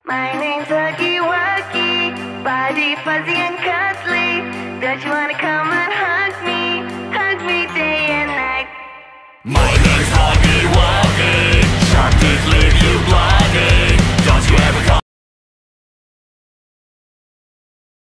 My name's Huggy Wuggy, body fuzzy and cuddly. Don't you wanna come and hug me day and night? My